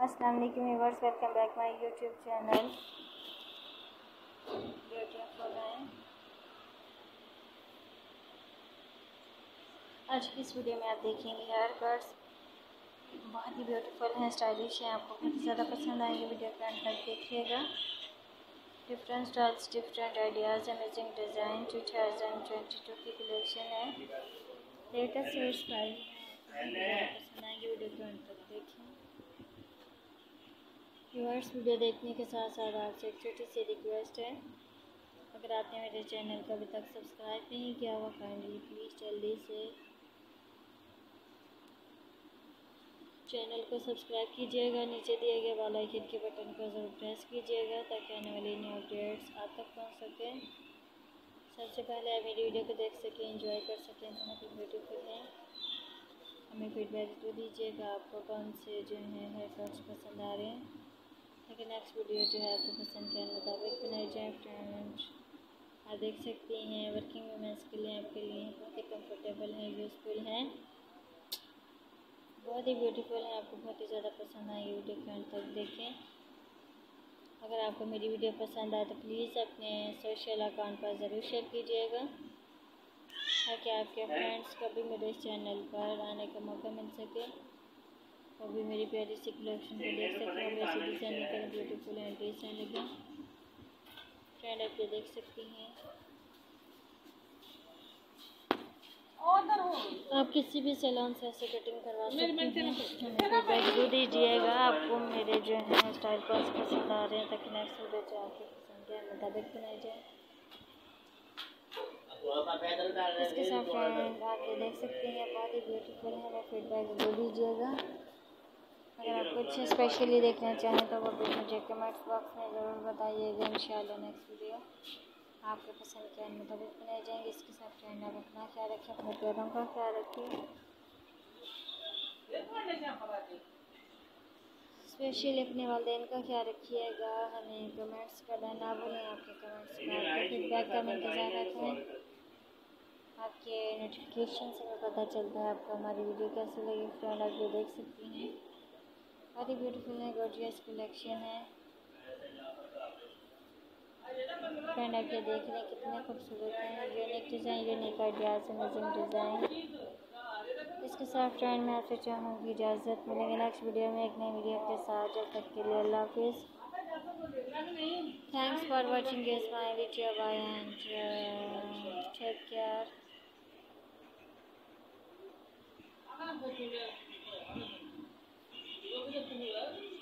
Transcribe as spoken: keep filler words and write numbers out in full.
अस्सलाम वालेकुम viewers, welcome back my YouTube channel beautiful है। आज की इस वीडियो में आप देखेंगे हेयर कट्स बहुत ही ब्यूटीफुल हैं, स्टाइलिश हैं, आपको बहुत ही ज़्यादा पसंद आएंगे। वीडियो के अंत तक देखिएगा। Different styles, different ideas, amazing design two thousand twenty two की कलेक्शन है। लेटेस्ट हेयर स्टाइल पसंद आएंगे। वीडियो के अंत तक देखें। व्यूअर्स, वीडियो देखने के साथ साथ आपसे एक छोटी सी रिक्वेस्ट है, अगर आपने मेरे चैनल को अभी तक सब्सक्राइब नहीं किया हुआ, काइंडली प्लीज़ जल्दी से चैनल को सब्सक्राइब कीजिएगा। नीचे दिए गए बेल आइकन के बटन को ज़रूर प्रेस कीजिएगा ताकि आने वाली न्यू अपडेट्स आप तक पहुँच सकें। सबसे पहले आप मेरी वीडियो को देख सकें, एंजॉय कर सकें, बहुत ही ब्यूटीफुल है। हमें फीडबैक तो दीजिएगा आपको कौन से जो है हेयर कट्स पसंद आ रहे हैं, ताकि नेक्स्ट वीडियो जो है आपको पसंद के मुताबिक बनाई जाए। फ्रेंड्स, आप देख सकती हैं वर्किंग वुमेंस के लिए, आपके लिए बहुत ही कंफर्टेबल है, यूज़फुल है, बहुत ही ब्यूटीफुल है, आपको बहुत ही ज़्यादा पसंद आएगी। वीडियो के अंत तक देखें। अगर आपको मेरी वीडियो पसंद आए तो प्लीज़ अपने सोशल अकाउंट पर ज़रूर शेयर कीजिएगा, ताकि आपके फ्रेंड्स को भी मेरे इस चैनल पर आने का मौका मिल सके, वो भी मेरी प्यारी सी कलेक्शन को देख सकते हैं। वैसे डिज़ाइन निकल ब्यूटीफुल एंड डिज़ाइन लगे। फ्रेंड, आप ये देख सकती हैं। आप किसी भी सैलून से ऐसे कटिंग करवा सकते हैं। फीडबैक जरूर दीजिएगा आपको मेरे जो है स्टाइल पर्स पसंद आ रहे हैं, ताकि नेक्स्ट वीडियो जो आपके पसंद के मुताबिक बनाई जाए। इसके साथ फ्रेंड आप ये देख सकते हैं, बहुत ही ब्यूटीफुल है। वो फीडबैक जरूर दीजिएगा। अगर आप कुछ स्पेशली देखना चाहें तो वो भी मुझे कमेंट्स बॉक्स में ज़रूर बताइएगा। इंशाल्लाह नेक्स्ट वीडियो आपके पसंद के मुताबिक बनाए जाएंगे। इसके साथ फ्रेंड आप अपना ख्याल रखें, अपने पैरों का ख्याल रखिए। स्पेशली अपने वालिदैन का ख्याल रखिएगा। हमें कमेंट्स करना ना भूलें। आपके कमेंट्स का, आपके फीडबैक का मैं इंतज़ार रहता है। आपके नोटिफिकेशन से हमें पता चलता है आपको हमारी वीडियो कैसी लगी। फ्रेंड, आप ये देख सकती हैं, बहुत ही ब्यूटीफुल है, गॉर्जियस कलेक्शन है। फ्रेंड, आप ये देख रहे हैं कितने खूबसूरत हैं, unique design, unique ideas, amazing design. इसके साथ फ्रेंड मैं आपसे चाहूँगी इजाज़त। मिलेंगे नेक्स्ट वीडियो में एक नई वीडियो के साथ। जब तक के लिए अल्लाह हाफिज़। Thanks for watching this my video, bye and take care.